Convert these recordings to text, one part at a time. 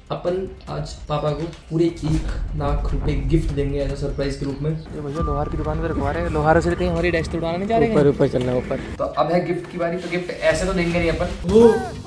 अपन आज पापा को पूरे 1,00,000 रुपए गिफ्ट देंगे एज अ सरप्राइज के रूप में। ये भैया लोहार की दुकान पे रखवा रहे हैं, लोहारों से कहीं हमारी डेस्क उड़ाना नहीं जा रहे हैं, ऊपर ऊपर चलना ऊपर। तो अब है गिफ्ट की बारी। तो गिफ्ट ऐसे तो देंगे नहीं अपन।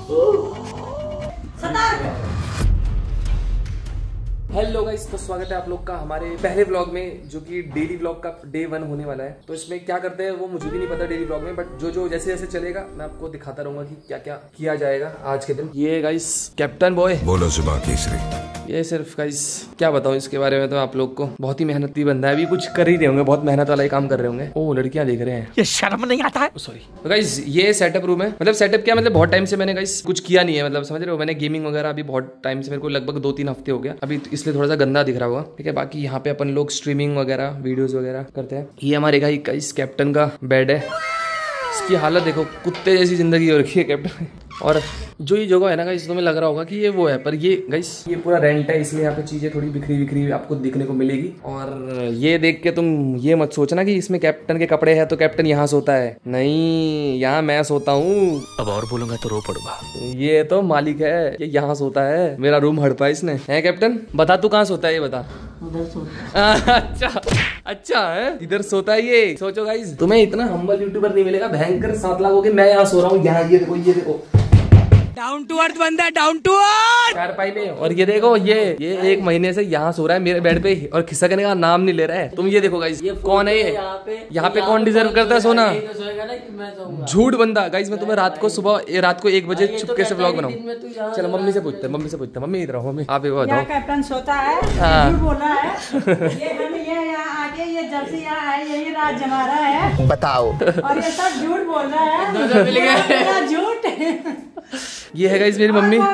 हेलो गाइस, तो स्वागत है आप लोग का हमारे पहले व्लॉग में, जो कि डेली व्लॉग का डे 1 होने वाला है। तो इसमें क्या करते हैं वो मुझे भी नहीं पता डेली व्लॉग में, बट जो जैसे जैसे चलेगा मैं आपको दिखाता रहूंगा कि क्या क्या किया जाएगा आज के दिन। ये गाइस कैप्टन बॉय, बोलो सुबह केसरी। ये सिर्फ गाइस क्या बताऊं इसके बारे में, तो आप लोग को बहुत ही मेहनती बंदा है। अभी कुछ कर ही रहे होंगे, बहुत मेहनत वाला ही काम कर रहे होंगे। ओ लड़कियां देख रहे हैं, ये शर्म नहीं आता है। सॉरी। तो गाइस ये सेटअप रूम है, मतलब सेटअप क्या, मतलब बहुत टाइम से मैंने गाइस कुछ किया नहीं है, मतलब समझ रहे हो। मैंने गेमिंग वगैरह अभी बहुत टाइम से, मेरे को लगभग 2-3 हफ्ते हो गया अभी, इसलिए थोड़ा सा गंदा दिख रहा होगा, ठीक है। बाकी यहाँ पे अपन लोग स्ट्रीमिंग वगैरह वीडियोस वगैरह करते हैं। ये हमारे गाइस कैप्टन का बेड है। इसकी हालत देखो, कुत्ते जैसी जिंदगी हो रखी है कैप्टन। और जो ये जगह है ना गाइस, तुम्हें लग रहा होगा कि ये वो है, पर ये गाइस ये पूरा रेंट है, इसलिए यहाँ पे चीजें थोड़ी बिखरी बिखरी आपको देखने को मिलेगी। और ये देख के तुम ये मत सोचना कि इसमें कैप्टन के कपड़े हैं तो कैप्टन यहाँ सोता है, नहीं, यहाँ मैं सोता हूँ। अब और बोलूंगा तो रो पड़ूंगा। ये तो मालिक है, ये यहाँ सोता है, मेरा रूम हड़पा इसने। है कैप्टन, बता तू कहाँ सोता है, ये बता। उधर सोता। अच्छा है, इधर सोता है ये। सोचो गाइस, तुम्हें इतना हम्बल यूट्यूबर नहीं मिलेगा, भयंकर 7 लाख हो गए, मैं यहाँ सो रहा हूँ। यहाँ ये देखो डाउन टू अर्थ बंदा है, डाउन टू अर्थ चारपाई में। और ये देखो, ये 1 महीने से यहाँ सो रहा है मेरे बेड पे, और खिसकने का नाम नहीं ले रहा है। तुम ये देखो गाइस, ये कौन है, ये यहाँ पे कौन डिजर्व करता है सोना? झूठ बंदा। गाइस मैं तुम्हें रात को 1 बजे चुपके से व्लॉग बनाऊं। चलो मम्मी से पूछते हैं, मम्मी इधर आओ, मम्मी आप एक बात बताओ। कैप्टन सोता है, झूठ बोल रहा है। ये यहाँ आके ये जब से यहाँ आए यही रात जमा रहा है, बताओ। और ये सब झूठ बोल रहा है, झूठ। ये है गाइस मेरी मम्मी।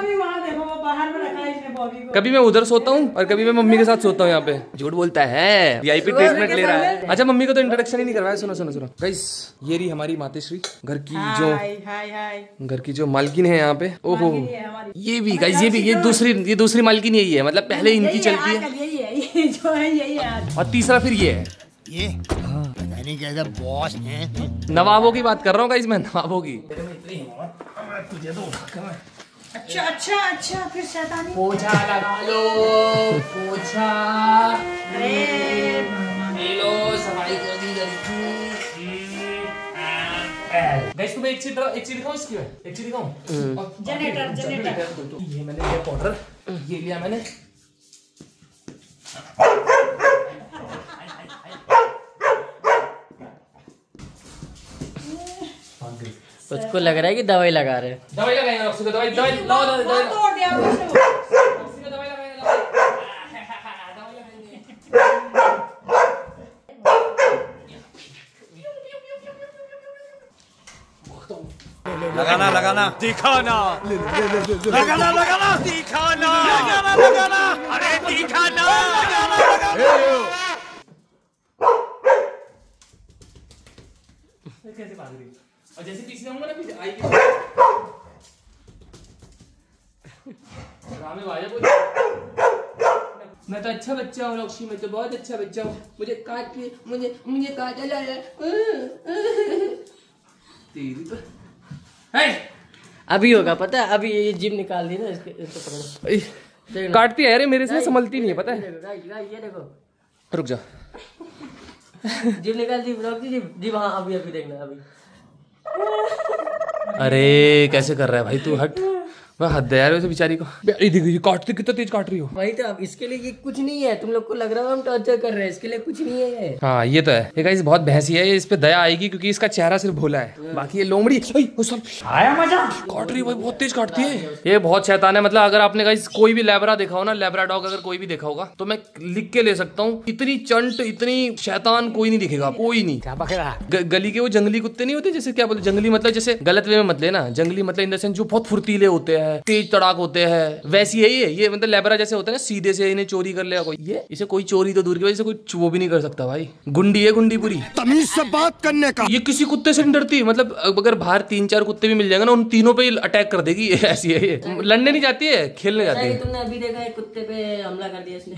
कभी मैं उधर सोता हूँ और कभी मैं मम्मी के साथ सोता हूँ यहाँ पे। झूठ बोलता है, वीआईपी ट्रीटमेंट ले रहा है। अच्छा मम्मी को तो इंट्रोडक्शन ही नहीं करवाया। सुनो गाइस, ये रही हमारी मातेश्री, घर की जो मालकिन है यहाँ पे। ओहो, ये भी गाइस, ये दूसरी मालकिन यही है, मतलब पहले इनकी चलती है और तीसरा फिर ये है। ये कैसा बॉस है। नवाबों की बात कर रहा हूँ गाइस मैं, नवाबों की। तुझे तो अच्छा फिर शैतानी। पोछा लगा लो, पोछा। अरे लो, सफाई कर दी गाइस। तुम्हें एक चीज दिखाऊं इसकी, एक चीज दिखाऊं। जनरेटर। ये मैंने लिया पाउडर, ये लिया मैंने। उसको लग रहा है कि दवाई लगा रहे हैं। दवाई लगाएंगे, दवाई लाओ, लगाना दिखाना, लगाना दिखाना, लगाना अरे दिखाना। कैसे भाग रही और जैसे पीछे जाऊंगा ना, पीछे आएगी। मैं तो अच्छा बच्चा हूँ लक्ष्मी, मैं तो बहुत अच्छा बच्चा हूँ। मुझे काटा लाया। तेरी तो अभी होगा पता है, अभी ये जिम निकाल दी ना, इसको काटती है। अरे मेरे से संभलती नहीं है, पता है। ये देखो, रुक जा। जिम निकाल दी, जी वहाँ अभी देखना अभी। अरे कैसे कर रहा है भाई तू, हट। मैं हद है यार वैसे बेचारी को। काटती कितना तेज काट रही हो। वही तो, अब इसके लिए ये कुछ नहीं है। तुम लोग को लग रहा है हम टॉर्चर कर रहे हैं, इसके लिए कुछ नहीं है। हाँ ये तो है। ये गाइस बहुत भैंसी है, ये इस पे दया आएगी क्योंकि इसका चेहरा सिर्फ भोला है, बाकी ये लोमड़ी आया मजा। काट रही है भाई, बहुत तेज काटती है ये, बहुत शैतान है। मतलब अगर आपने गाइस कोई भी लेब्रा देखा हो ना, लेब्रा डॉग अगर कोई भी देखा होगा, तो मैं लिख के ले सकता हूँ, इतनी चंट इतनी शैतान कोई नहीं दिखेगा, कोई नहीं। क्या बकरा गली के वो जंगली कुत्ते नहीं होते, जैसे क्या बोलते जंगली, मतलब जैसे गलत वे में मत लेना, जंगली मतलब इन द सेंस जो बहुत फुर्तीले होते हैं, तेज तड़ाक होते हैं, वैसी है ये मतलब लेबरा जैसे होते हैं ना, सीधे से इन्हें चोरी कर लिया कोई, ये इसे कोई चोरी तो दूर की वजह से कोई वो भी नहीं कर सकता भाई। गुंडी है, गुंडी पूरी। तमीज से बात करने का। ये किसी कुत्ते से नहीं डरती, मतलब अगर बाहर 3-4 कुत्ते भी मिल जाएंगे ना, उन तीनों पे अटैक कर देगी। ऐसी है ये, लड़ने नहीं जाती है, खेलने जाती है। तुमने अभी देखा है कुत्ते पे हमला कर दिया इसने।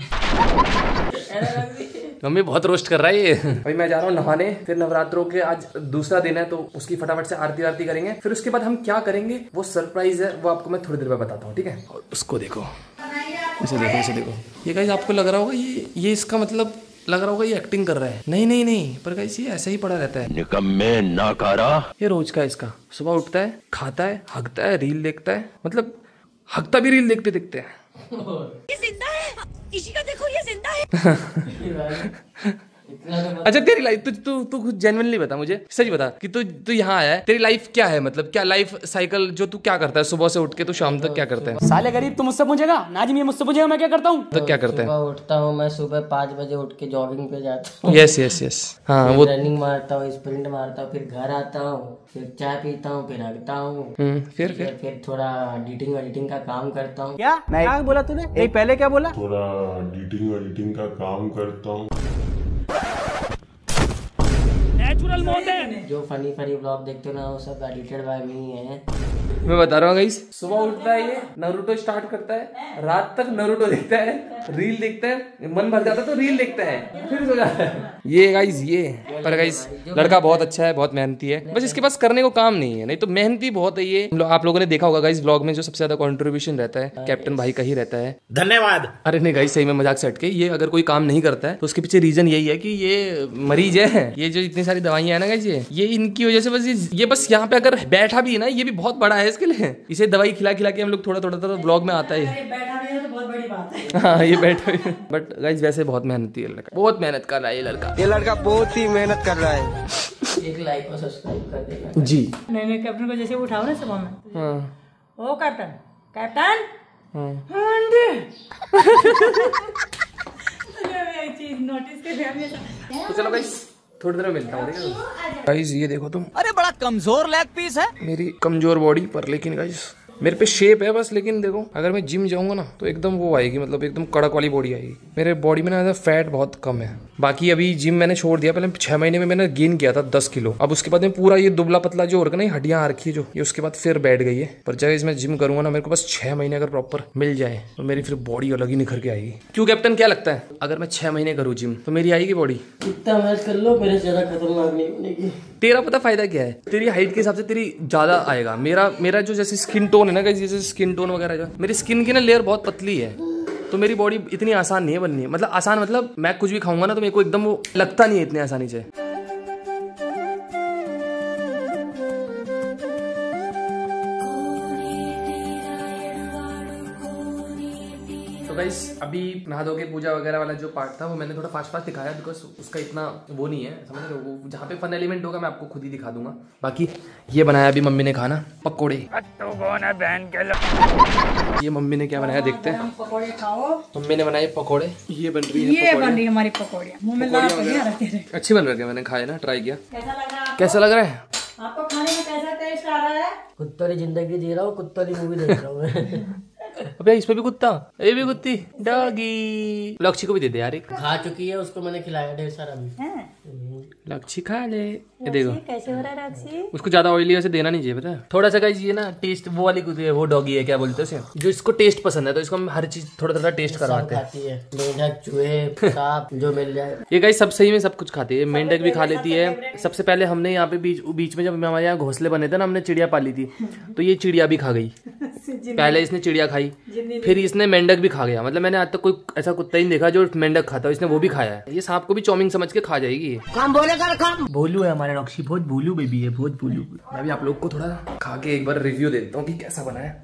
मम्मी बहुत रोस्ट कर रहा है ये। भाई मैं जा रहा हूँ नहाने, फिर नवरात्रों के आज दूसरा दिन है, तो उसकी फटाफट से आरती वारती करेंगे। फिर उसके बाद हम क्या करेंगे वो सरप्राइज है, वो आपको मैं थोड़ी देर में बताता हूँ, ठीक है। और उसको देखो, इसे देखो, इसे देखो। ये गाइस आपको लग रहा होगा ये इसका मतलब लग रहा होगा ये एक्टिंग कर रहा है। नहीं नहीं नहीं, पर गाइस ये ऐसा ही पड़ा रहता है। निकम्मे नाकारा। ये रोज का इसका, सुबह उठता है, खाता है, हगता है, रील देखता है, मतलब हगता भी रील देखते देखते है। ये जिंदा है, इसी का देखो, ये जिंदा है। अच्छा तेरी लाइफ तू खुद जेन्युइनली बता मुझे, सच बता कि तू यहाँ आया है, तेरी लाइफ क्या है, मतलब क्या लाइफ साइकिल जो तू क्या करता है, सुबह से उठ के तू शाम तक क्या करता है? साले गरीब तू मुझसे पूछेगा, नाजिम ये मुझसे पूछेगा मैं क्या करता हूँ। तो क्या करते हैं? सुबह उठता हूँ मैं, सुबह 5 बजे उठ के जॉगिंग पे जाता हूँ। यस यस यस, हाँ वो रनिंग मारता हूँ, स्प्रिंट मारता हूँ, फिर घर आता हूँ, फिर चाय पीता हूँ, फिर हगता हूँ, फिर थोड़ा एडिटिंग का काम करता हूँ। क्या बोला तूने? नहीं पहले क्या बोला? थोड़ा एडिटिंग का काम करता हूँ। जो फनी ब्लॉग देखते हो ना वो सब एडिटेड बाय मी है। मैं बता रहा हूँ गाइस, सुबह उठता है ये नरूटो स्टार्ट करता है, रात तक नरूटो देखता है, रील देखता है, मन भर जाता है तो रील देखता है, फिर सो जाता है। ये गाइस ये पर गाइस लड़का बहुत अच्छा है, बहुत मेहनती है, बस इसके पास करने को काम नहीं है, नहीं तो मेहनती बहुत है ये। आप लोगों ने देखा होगा गाइस व्लॉग में जो सबसे ज्यादा कंट्रीब्यूशन रहता है कैप्टन भाई का ही रहता है। धन्यवाद। अरे नहीं गाइस सही में मजाक से हटके, ये अगर कोई काम नहीं करता है तो उसके पीछे रीजन यही है कि ये मरीज है। ये जो इतनी सारी दवाइयां है ना गाइस, ये इनकी वजह से बस ये बस यहाँ पे अगर बैठा भी है ना, ये भी बहुत बड़ा है इसके लिए। इसे दवाई खिला के हम लोग थोड़ा ब्लॉग में आता है। बैठा भी है तो बहुत बड़ी बात है। हाँ ये बैठा भी, बट गाइस वैसे बहुत मेहनती है लड़का, बहुत मेहनत कर रहा है ये लड़का। ये लड़का बहुत ही मेहनत कर रहा है। एक लाइक और सब्सक्राइब कर देना जी। नहीं कैप्टन को जैसे उठाओ ना सुबह में, हाँ ओ कैप्टन चीज नोटिस कर। तो चलो गाइस थोड़ी देर में मिलता हूँ गाइस। ये देखो तुम, अरे बड़ा कमजोर लेग पीस है मेरी कमजोर बॉडी पर, लेकिन गाइस मेरे पे शेप है बस। लेकिन देखो अगर मैं जिम जाऊंगा ना तो एकदम वो आएगी, मतलब एकदम कड़क वाली बॉडी आएगी। मेरे बॉडी में ना फैट बहुत कम है। बाकी अभी जिम मैंने छोड़ दिया, पहले 6 महीने में मैंने गेन किया था 10 किलो। अब उसके बाद में पूरा ये दुबला पतला जो हो रखा ना, हड्डियां आ रखी है जो, ये उसके बाद फिर बैठ गई है। पर जब इसमें जिम करूंगा ना, मेरे को बस 6 महीने अगर प्रॉपर मिल जाए तो मेरी फिर बॉडी अलग ही निखर के आएगी। क्यों कैप्टन क्या लगता है, अगर मैं 6 महीने करूँ जिम तो मेरी आएगी बॉडी? कितना मेहनत कर लो, मेरे ज्यादा खतरनाक नहीं होने की। तेरा पता फायदा क्या है, तेरी हाइट के हिसाब से तेरी ज्यादा आएगा। मेरा जो जैसे स्किन टोन है ना, जैसे स्किन टोन वगैरह, जो मेरी स्किन की ना लेयर बहुत पतली है, तो मेरी बॉडी इतनी आसान नहीं है बननी है। मतलब आसान मतलब मैं कुछ भी खाऊंगा ना तो मेरे को एकदम वो लगता नहीं है इतनी आसानी से। तो गाइस अभी नहा धो के पूजा वगैरह वाला जो पार्ट था वो मैंने थोड़ा फास्ट दिखाया, बिकॉज उसका इतना वो नहीं है, समझ रहे हो। जहाँ पे फन एलिमेंट होगा मैं आपको खुद ही दिखा दूंगा। बाकी ये बनाया अभी मम्मी ने खाना, पकोड़े। ये मम्मी ने क्या बनाया देखते हैं। पकौड़े खाओ। मम्मी ने बनाए पकोड़े, ये बन रही है ये बन रही है हमारी पकौड़ियाँ, मुंह में लाल हो गया तेरे। अच्छी बन रही है, मैंने खाया ना, ट्राई किया। कैसा लग रहा है? कैसा लग रहा है आपको खाने में कैसा टेस्ट आ रहा है? कुत्तों की जिंदगी जी रहा हूँ, कुत्तों की मूवी देख रहा हूँ मैं। अबे इसमें भी कुत्ता, ये भी कुत्ती, डॉगी। लक्ष्य को भी दे दे यार एक। खा चुकी है, उसको मैंने खिलाया ढेर सारा भी। लक्ष्य खा ले। ये देखो कैसे हो रहा है रक्सी? उसको ज्यादा ऑयली वैसे देना नहीं चाहिए, पता है। थोड़ा सा गाइस ये ना टेस्ट वो वाली कुत्ती है, वो डॉगी है क्या बोलते हैं उसे, जो इसको टेस्ट पसंद है, तो इसको हम हर चीज थोड़ा टेस्ट करवाते हैं। खाती है मेंढक, चूहे, सांप जो मिल जाए। ये गाइस सब सही में सब कुछ खाती है, मेंढक भी खा लेती है। सबसे पहले हमने यहाँ पे बीच में जब हमारे यहाँ घोंसले बने थे ना, हमने चिड़िया पाली थी, तो ये चिड़िया भी खा गई। पहले इसने चिड़िया खाई, फिर इसने मेंढक भी खा गया। मतलब मैंने आज तक कोई ऐसा कुत्ता ही नहीं देखा जो मेंढक खाता है, इसने वो भी खाया है। ये सांप को भी चाउमीन समझ के खा जाएगी। काम बोलेगा, काम भोलू है हमारे रॉक्सी, बहुत भोलू बेबी है, बहुत भोलू। मैं भी आप लोग को थोड़ा खा के एक बार रिव्यू देता हूँ कि कैसा बना है।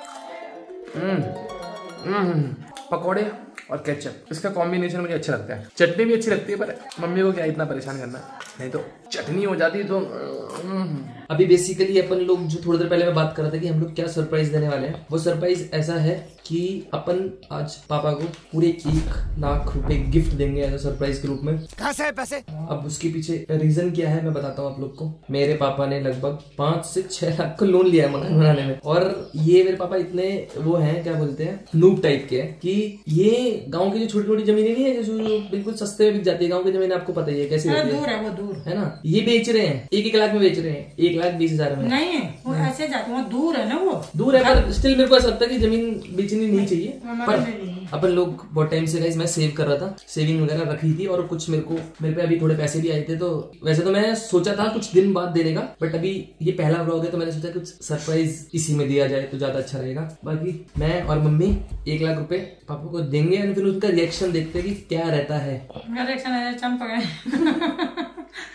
पकौड़े और केचप, इसका कॉम्बिनेशन मुझे अच्छा लगता है। चटनी भी अच्छी लगती है, पर मम्मी को क्या इतना परेशान करना, नहीं तो चटनी हो जाती तो। अभी बेसिकली अपन लोग जो थोड़ी देर पहले मैं बात कर रहा था कि हम लोग क्या सरप्राइज देने वाले हैं, वो सरप्राइज ऐसा है कि अपन आज पापा को पूरे 1,00,000 रुपए गिफ्ट देंगे एज अ सरप्राइज के रूप में। कहाँ से है पैसे? अब उसके पीछे रीजन क्या है मैं बताता हूँ आप लोग को। मेरे पापा ने लगभग 5 से 6 लाख का लोन लिया है मकान बनाने में, और ये मेरे पापा इतने वो हैं, क्या बोलते हैं, नूब टाइप के हैं, कि ये गाँव की जो छोटी छोटी जमीनें नहीं है जो बिल्कुल सस्ते में बिक जाती है। गाँव की जमीन आपको पता ही है कैसी होती है, वो दूर है ना। ये बेच रहे हैं 1-1 लाख में बेच रहे हैं, 1,20,000 में। नहीं वो ऐसे जाते हैं, दूर है ना, वो दूर है पर स्टिल मेरे को ऐसा लगता है कि जमीन बेचनी नहीं चाहिए। पर अपन लोग बहुत टाइम से गाइस मैं सेव कर रहा था, सेविंग वगैरह रखी थी और कुछ मेरे पे अभी थोड़े पैसे भी आए थे, तो वैसे तो मैं सोचा था कुछ दिन बाद देने का, बट अभी ये पहला व्लॉग है तो मैंने सोचा कुछ सरप्राइज इसी में दिया जाए तो ज्यादा अच्छा रहेगा। बाकी मैं और मम्मी 1 लाख रुपए पापा को देंगे और फिर उसका रिएक्शन देखते हैं कि क्या रहता है। मेरा रिएक्शन है चंप गए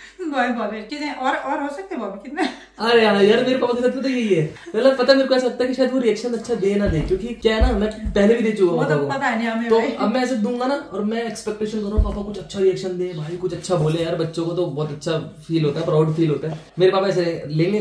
और हो सकते बॉबी कितने। अरे यार मेरे पापा के साथ तो यही है, मतलब पता मेरे को ऐसा लगता है कि शायद वो रिएक्शन अच्छा दे ना दे, क्योंकि क्या है ना मैं पहले भी दे चुका हूँ तो पता नहीं हमें, तो अब मैं ऐसे दूंगा ना और मैं एक्सपेक्टेशन कर रहा हूँ पापा कुछ अच्छा रिएक्शन दे, भाई कुछ अच्छा बोले, यार बच्चों को तो बहुत अच्छा फील होता है, प्राउड फील होता है। मेरे पापा ऐसे लेंगे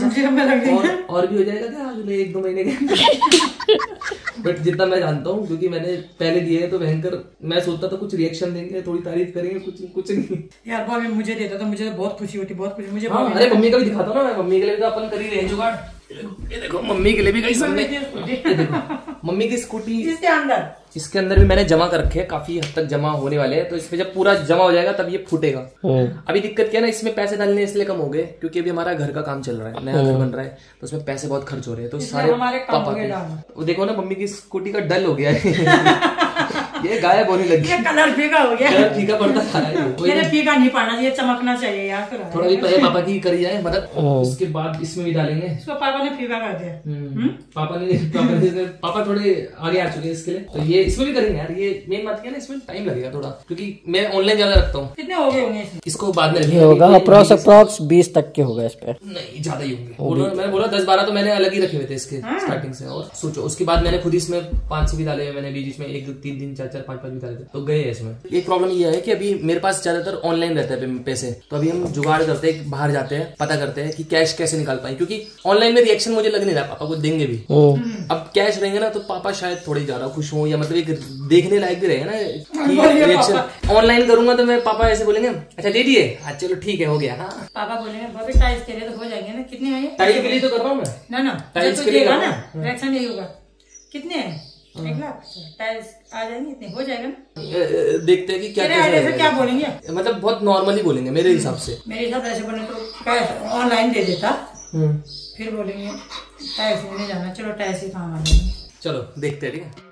और भी हो जाएगा क्या अगले 1-2 महीने के बट जितना मैं जानता हूँ क्योंकि मैंने पहले दिए है तो भयंकर, मैं सोचता था कुछ रिएक्शन देंगे, थोड़ी तारीफ करेंगे, कुछ नहीं यार। बॉबी मुझे देता तो मुझे बहुत खुशी होती, बहुत खुशी मुझे। हाँ, अरे मम्मी का भी दिखाता ना मैं, मम्मी के लिए तो अपन कर ही रहे हैं जुगाड़। ये देखो मम्मी के लिए भी कहीं सामने, ये देखो मम्मी की स्कूटी इसके अंदर भी मैंने जमा कर रखे हैं, काफी हद तक जमा होने वाले हैं, तो इसमें जब पूरा जमा हो जाएगा तब ये फूटेगा। अभी दिक्कत क्या है ना, इसमें पैसे डालने इसलिए कम हो गए क्योंकि अभी हमारा घर का काम चल रहा है, नया घर बन रहा है, तो उसमें पैसे बहुत खर्च हो रहे हैं, तो सारे पापा के। वो देखो ना मम्मी की स्कूटी का डल हो गया है ये गायब होने लगी, ये कलर फीका हो गया, कलर फीका पड़ता था मेरे फीका नहीं पड़ना चाहिए, चमकना चाहिए यार। थोड़ा भी पहले पापा की करी जाए मदद, उसके बाद इसमें भी डालेंगे। इसको पापा ने फीका कर दिया, पापा थोड़े आगे आ चुके हैं इसके लिए, तो ये इसमें भी करेंगे यार। ये मेन बात क्या है ना, इसमें टाइम लगेगा थोड़ा, क्योंकि मैं ऑनलाइन ज्यादा रखता हूँ। कितने हो गए होंगे इसको बाद में होगा अप्रोक्स 20 तक के होगा इस पे, नहीं ज्यादा ही होंगे। मैंने बोला 10-12 तो मैंने अलग ही रखे हुए थे इसके स्टार्टिंग से, और सोचो उसके बाद मैंने खुद इसमें 5 भी डाले हुए, मैंने बीच में 1-2-3 दिन 4-4 5-5 भी डाले थे, तो गए इसमें। एक प्रॉब्लम ये है कि अभी मेरे पास ज्यादातर ऑनलाइन रहता है पैसे, तो अभी हम जुगाड़ करते हैं, बाहर जाते हैं, पता करते हैं कि कैश कैसे निकाल पाए, क्योंकि ऑनलाइन में रिएक्शन मुझे लग नहीं रहा पापा को देंगे भी। अब कैश रहेंगे ना तो पापा शायद थोड़ी ज्यादा खुश हो, या मतलब एक देखने लायक भी रहेगा ना कि रिएक्शन। ऑनलाइन करूंगा तो मैं पापा ऐसे बोलेंगे अच्छा दे दिए, हाँ चलो ठीक है हो गया। हाँ पापा बोलेंगे भाभी टाइल्स के लिए तो हो जाएंगे ना, कितने हैं? टाइल्स के लिए तो कर रहा हूँ मैं, ना टाइल्स के लिए ना रिएक्शन यही होगा। कितने हैं? 1 लाख टाइल्स आ जाएंगे, इतने हो जाएगा ना। देखते हैं कि क्या क्या बोलेंगे, मतलब बहुत नॉर्मली बोलेंगे मेरे हिसाब से। मेरे हिसाब ऐसे बोले तो ऑनलाइन दे देता, फिर बोलेंगे टाइल्स लेने जाना, चलो टाइल्स ही काम आ जाएंगे। चलो देखते हैं, ठीक है।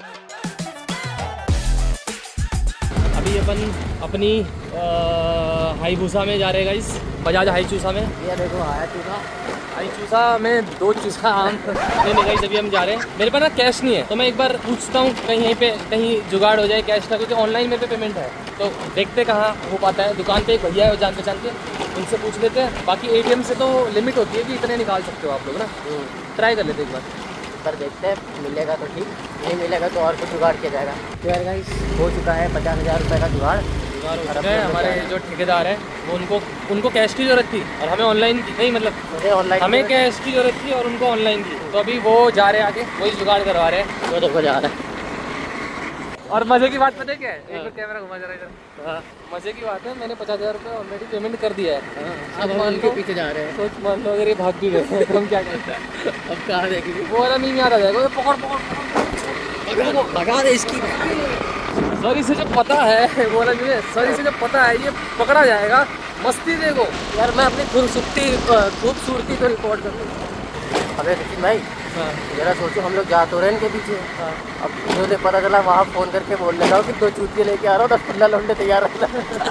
अभी अपन अपनी हाई भूसा में जा रहे हैं गाइस, बजाज हाई चूसा में। ये देखो आया चूसा, हाई चूसा में 2 चूसा आम नहीं गाइस, अभी हम जा रहे हैं। मेरे पास ना कैश नहीं है, तो मैं एक बार पूछता हूँ कहीं यहीं पे कहीं जुगाड़ हो जाए कैश का, क्योंकि ऑनलाइन मेरे पे पेमेंट है, तो देखते कहाँ हो पाता है। दुकान पे एक भैया है जान पहचान के, उनसे पूछ लेते हैं। बाकी ATM से तो लिमिट होती है कि इतने निकाल सकते हो आप लोग ना, ट्राई कर लेते एक बार। पर देखते हैं मिलेगा तो ठीक, नहीं मिलेगा तो और कुछ जुगाड़ किया जाएगा। तो यार गाइस हो चुका है 50,000 रुपये का जुगाड़। हमारे जो ठेकेदार है वो उनको कैश की जरूरत थी और हमें ऑनलाइन की, नहीं मतलब ऑनलाइन हमें कैश की जरूरत थी और उनको ऑनलाइन की, तो अभी वो जा रहे हैं आगे, वही जुगाड़ करवा रहे हैं, वो देखो जा रहा है। और मजे की बात पता है क्या है, एक बार कैमरा घुमा जरा इधर। मजे की बात है मैंने 50,000 रुपये ऑलरेडी पेमेंट कर दिया है, अब हम उनके पीछे जा रहे हैं। सोच मान लो अगर ये भाग भी गए तो हम क्या करते हैं, अब कहाँ देखेंगे, वो वाला मीम याद आ जाएगा, पकड़ भगा दे इसकी। सॉरी से जब पता है वो वाला मीम, सॉरी से जब पता है ये पकड़ा जाएगा, मस्ती देखो यार। मैं अपनी खूबसूरती तो रिकॉर्ड कर दूँ। अबे नितिन भाई जरा सोचो, हम लोग जा तो रहे इनके पीछे, अब मुझे पता चला वहाँ फ़ोन करके बोल लेगा कि 2 चूतिए लेके आ रहा हूँ, 10-15 लौंडे तैयार रखना।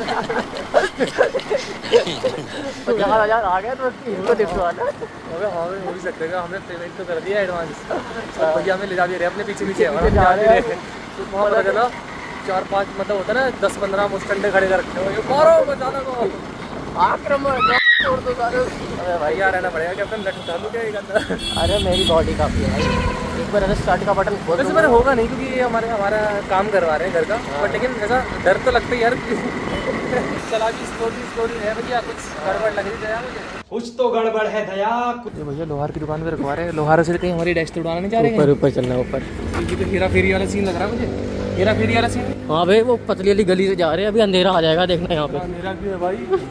50,000 आ गया तो उसकी हिम्मत दिखवाना। अबे हाँ हो भी सकता है, हमने पेमेंट तो कर दिया एडवांस, भैया हमें ले जा भी रहे अपने पीछे पीछे जा रहे हैं। वहाँ पता चला 4-5 मतलब होता है ना 10-15 मुस्टंडे खड़े कर रखे हो, मारो बचाना को आक्रमण छोड़ दो सारे। अरे भाई यार रहना पड़ेगा कि अपन लट चालू क्या अंदर। अरे मेरी बॉडी काफ़ी है भाई, एक बार ऐसे स्टार्ट का बटन खोल वैसे मेरा होगा नहीं क्योंकि ये हमारा काम करवा रहे हैं घर का, बट लेकिन ऐसा डर तो लगता है यार चला भी स्टोरी है भैया, कुछ गड़बड़ लग रही है यार मुझे, कुछ तो गड़बड़ है दया। ये भैया लोहार की दुकान पे रखवा रहे हैं, लोहारों से कहीं हमारी डेस्क उड़ाना नहीं चाह रहे, ऊपर चलना है ऊपर। ये तो हेरा फेरी वाला सीन लग रहा है मुझे, हेरा फेरी वाला सीन। हाँ भाई वो पतली वाली गली से जा रहे हैं, अभी अंधेरा आ जाएगा देखना यहाँ पे। अंधेरा क्यों है भाई?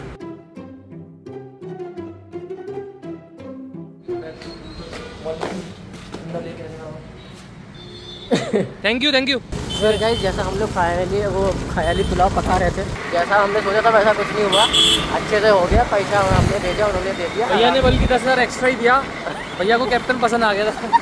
थैंक यू फिर गाइस जैसा हम लोग फाइनली वो ख्याली पुलाव पका रहे थे, जैसा हमने सोचा था वैसा कुछ नहीं हुआ, अच्छे से हो गया। पैसा हमने दे दिया, उन्होंने दे दिया। भैया ने बल्कि 10,000 एक्स्ट्रा ही दिया। भैया को कैप्टन पसंद आ गया था।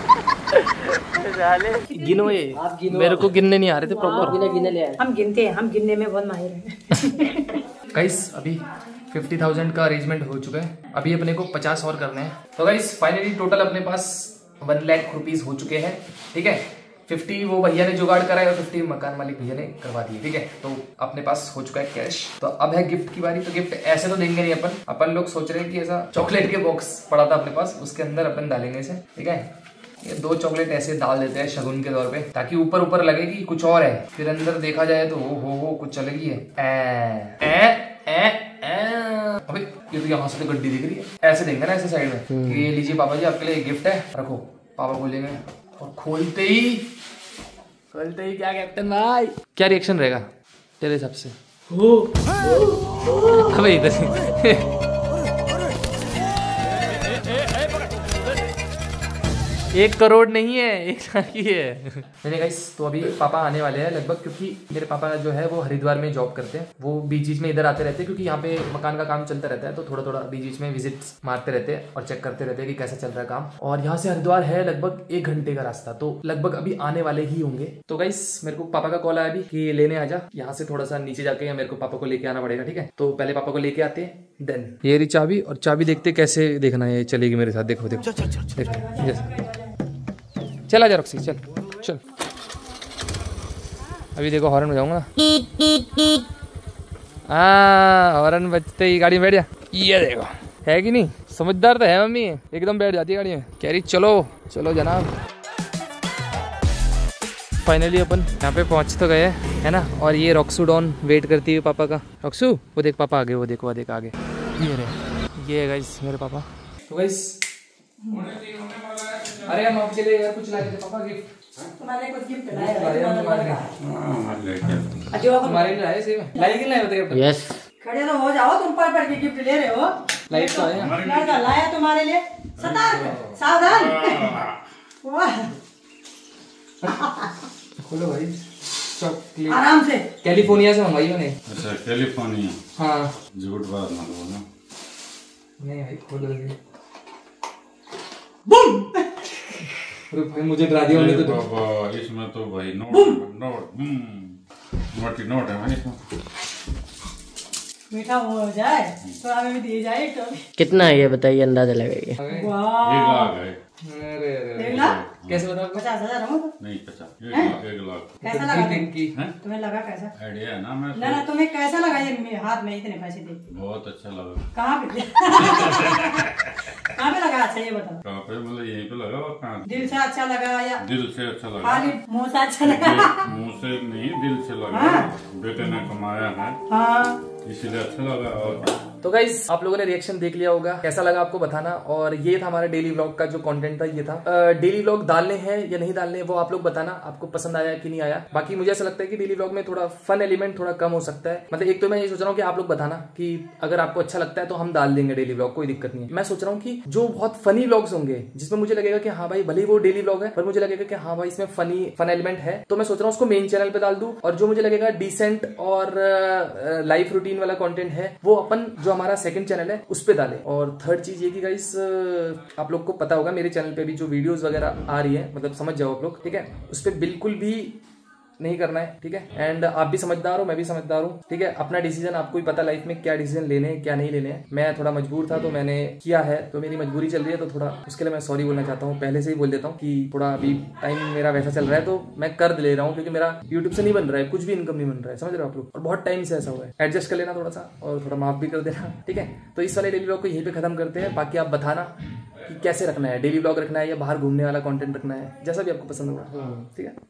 गिनो ये, आप गिनो। मेरे को गिनने नहीं आ रहे थे प्रॉपर। गिने ले हम गिनते हैं, हम गिनने में बहुत माहिर हैं। गाइस अभी 50,000 का अरेंजमेंट हो चुका है, अभी अपने को 50 और करने हैं। तो गाइस फाइनली टोटल अपने पास 1 लाख रुपीस हो चुके हैं। ठीक है, 50 वो भैया ने जुगाड़ करा है और 50 मकान मालिक भैया ने करवा दिए। ठीक है, तो अपने पास हो चुका है कैश। तो अब है गिफ्ट की बारी। तो गिफ्ट ऐसे तो देंगे नहीं अपन लोग सोच रहे हैं कि ऐसा चॉकलेट के बॉक्स पड़ा था अपने पास, उसके अंदर अपन डालेंगे इसे। ठीक है, ये 2 चॉकलेट ऐसे डाल देते हैं शगुन के तौर पे, ताकि ऊपर ऊपर लगे कि कुछ और है, फिर अंदर देखा जाए तो हो कुछ अलग ही है। अबे ये तो यहाँ से तो गड्डी दिख रही है। ऐसे देंगे ना, ऐसे साइड में, ये लीजिए पापा जी आपके लिए गिफ्ट है, रखो। पापा बोलेंगे और खोलते ही क्या कैप्टन भाई, क्या रिएक्शन रहेगा तेरे हिसाब से? अबे इधर 1 करोड़ नहीं है, 1 लाख ही है। मैंने गाइस तो अभी पापा आने वाले हैं लगभग, क्योंकि मेरे पापा जो है वो हरिद्वार में जॉब करते हैं। वो बीच में इधर आते रहते हैं, क्योंकि यहाँ पे मकान का काम चलता रहता है, तो थोड़ा बीच में विजिट मारते रहते हैं और चेक करते रहते हैं कि कैसा चल रहा है काम। और यहाँ से हरिद्वार है लगभग 1 घंटे का रास्ता, तो लगभग अभी आने वाले ही होंगे। तो गाइस मेरे को पापा का कॉल आया अभी कि लेने आ जा, यहाँ से थोड़ा सा नीचे जाके मेरे को पापा को लेके आना पड़ेगा। ठीक है, तो पहले पापा को लेके आते हैं, देन ये रही चाबी। और चाबी देखते कैसे देखना है, चलेगी मेरे साथ, देखो चल आजा रॉक्सी, चल। अभी देखो हॉर्न बजाऊंगा, हॉर्न बजते ही गाड़ी में बैठ जा। ये देखो है कि नहीं, समझदार तो है मम्मी, एकदम बैठ जाती है गाड़ी में, कह रही चलो जनाब। फाइनली अपन यहाँ पे पहुँच तो गए है ना। और ये रॉक्सू डॉन वेट करती है पापा का। रॉक्सू वो देख पापा आगे, वो देखो आगे। ये है गाइस मेरे पापा। तो गाइस अरे हम आपके लिए यार कुछ लाए थे पापा, गिफ्ट। तुम्हारे कुछ गिफ्ट लाए कि नहीं बताइए? यस, खड़े तो हो जाओ, तुम पर के गिफ्ट ले रहे हो। लाइट तो आया, लाया तुम्हारे लिए, सावधान। खोलो भाई, चॉकलेट आराम से, कैलिफोर्निया से मंगवाई मैंने। अच्छा कैलिफोर्निया? हाँ, झूठ बात ना बोलो। नहीं भाई खोलो दे। बूम! अरे भाई मुझे डरा दिया उन्होंने तो। बाबा इसमें तो भाई नोट है भाई इसमें। मीठा हो जाए तो हमें भी दिए जाए तो। कितना है ये बताइए, अंदाजा लगाइए। 1 लाख है। अरे 1 लाख कैसे बताओ? 50,000 हो नहीं 50, 1 लाख। कैसा लगा तुम्हें? लगा कैसा? आइडिया है ना मैं ना तुम्हें कैसा लगा ये हाथ में इतने पैसे दे? बहुत अच्छा लगा। कहाँ पे कहाँ पे लगा? अच्छा ये बताओ। कहाँ पे? मतलब यहीं पे लगा। और कहाँ? दिल से अच्छा लगा या दिल से अच्छा लगा? खाली मुँह से अच्छा लगा? मुँह से नहीं, दिल से लगा। बेटे ने कमाया है, हाँ इसीलिए अच्छा लगा। और तो गाइस आप लोगों ने रिएक्शन देख लिया होगा, कैसा लगा आपको बताना। और ये था हमारा डेली व्लॉग का जो कंटेंट था, ये था। डेली व्लॉग डालने हैं या नहीं डालने वो आप लोग बताना, आपको पसंद आया कि नहीं आया। बाकी मुझे ऐसा लगता है कि डेली व्लॉग में थोड़ा फन एलिमेंट थोड़ा कम हो सकता है। मतलब एक तो मैं ये सोच रहा हूँ कि आप लोग बताना कि अगर आपको अच्छा लगता है तो हम डाल देंगे डेली व्लॉग, कोई दिक्कत नहीं है। मैं सोच रहा हूँ कि जो बहुत फनी व्लॉग्स होंगे, जिसमें मुझे लगेगा कि हाँ भाई भले ही वो डेली व्लॉग है, पर मुझे लगेगा कि हाँ भाई इसमें फन एलिमेंट है, तो मैं सोच रहा हूँ उसको मेन चैनल पे डाल दूं। और जो मुझे लगेगा डिसेंट और लाइफ रूटीन वाला कंटेंट है वो अपन जो हमारा सेकंड चैनल है उस पे डालें। और थर्ड चीज ये कि गाइस आप लोग को पता होगा मेरे चैनल पे भी जो वीडियोस वगैरह आ रही है, मतलब समझ जाओ आप लोग, ठीक है, उस पे बिल्कुल भी नहीं करना है, ठीक है। एंड आप भी समझदार हो, मैं भी समझदार हूँ, ठीक है। अपना डिसीजन आपको ही पता लाइफ में क्या डिसीजन लेने हैं क्या नहीं लेने हैं। मैं थोड़ा मजबूर था तो मैंने किया है, तो मेरी मजबूरी चल रही है, तो थोड़ा उसके लिए मैं सॉरी बोलना चाहता हूँ। पहले से ही बोल देता हूँ कि थोड़ा अभी टाइम मेरा वैसा चल रहा है तो मैं कर ले रहा हूँ, क्योंकि मेरा यूट्यूब से नहीं बन रहा है, कुछ भी इनकम नहीं बन रहा है, समझ रहे हो आप लोग। और बहुत टाइम से ऐसा हुआ है, एडजस्ट कर लेना थोड़ा सा और थोड़ा माफ भी कर देना, ठीक है। तो इस वाले डेली व्लॉग को यहीं पे खत्म करते हैं। बाकी आप बताना कि कैसे रखना है, डेली व्लॉग रखना है या बाहर घूमने वाला कंटेंट रखना है, जैसा भी आपको पसंद होगा, ठीक है।